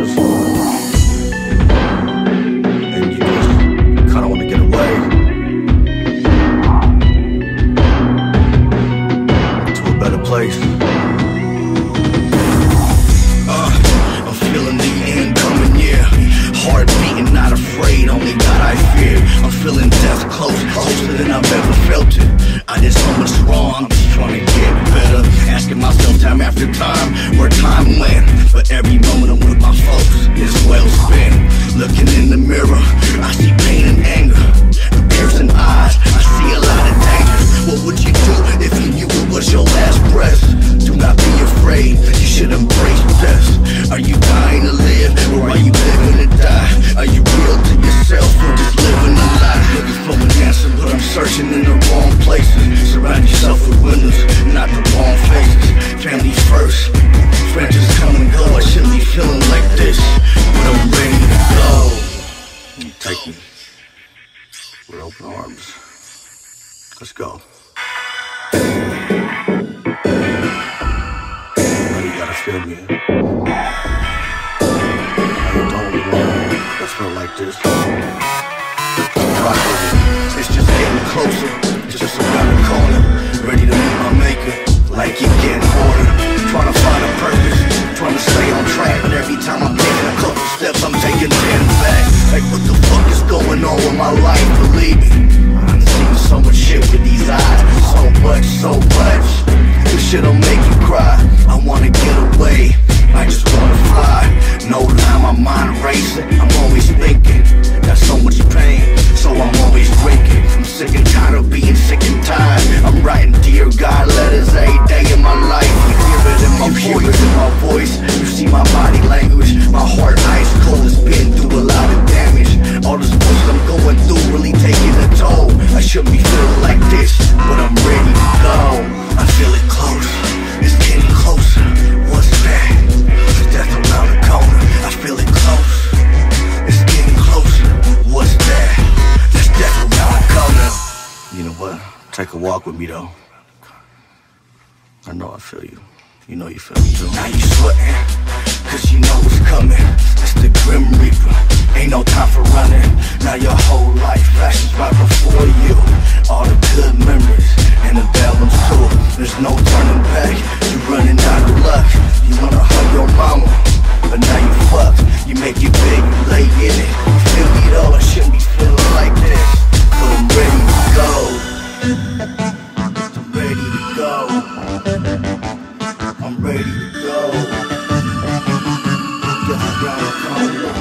corners, and you just kinda wanna get away to a better place. I'm feeling the end coming, yeah. Heart beating, not afraid, only God I fear. I'm feeling death close, closer than I've ever felt it. I did so much wrong, just trying to get better. Asking myself time after time, where time went. But every moment I'm with my folks is well spent. Looking in the mirror, I see pain and anger. The piercing eyes, I see a lot of danger. What would you do if you knew it was your last breath? Do not be afraid, you should embrace death. Are you dying to live, or are you living to die? Are you real to yourself, or just living a lie? Looking for an answer, but I'm searching in the wrong places. Surround yourself with winners, not the wrong faces. Family first, friends just come and go. I shouldn't be feeling like this, but I'm ready to go. You take me with open arms. Let's go. Now you gotta feel me. I ain't the only one that's felt like this. It's just getting closer, just around the corner. Ready to meet my maker, like you're getting older. Trying to find a purpose, trying to stay on track. But every time I'm taking a couple steps, I'm taking 10 back. Like what the fuck is going on with my life? Believe me, I've seen so much shit with these eyes. So much, so much. This shit'll make you cry. I wanna get away, I just wanna fly. No lie, my mind racing, I'm always thinking. Got so much pain, so I'm always drinking. I'm sick and tired of being sick and tired. I'm writing dear God letters every day in my life. You hear it in my voice, you see my body language. My heart ice cold, it's been through a lot of damage. All this bullshit I'm going through really taking a toll. I shouldn't be feeling like this, but I'm ready to go. I feel it close, it's getting closer. What's that? There's death around the corner. I feel it close, it's getting closer. What's that? There's death around the corner. You know what? Take a walk with me though. I know I feel you. You know you feel me too. Now you sweating, cause you know what's coming. It's the Grim Reaper, ain't no time for running. Now your whole life flashes right before you. All the good memories and the bad ones too. There's no turning back, you running out of luck. You wanna hug your mama, but now you fucked. You make it big, you lay in it. You feel me though, I shouldn't be feeling like this, but I'm ready to go. I'm ready to go. I'm ready to go. Just around the corner.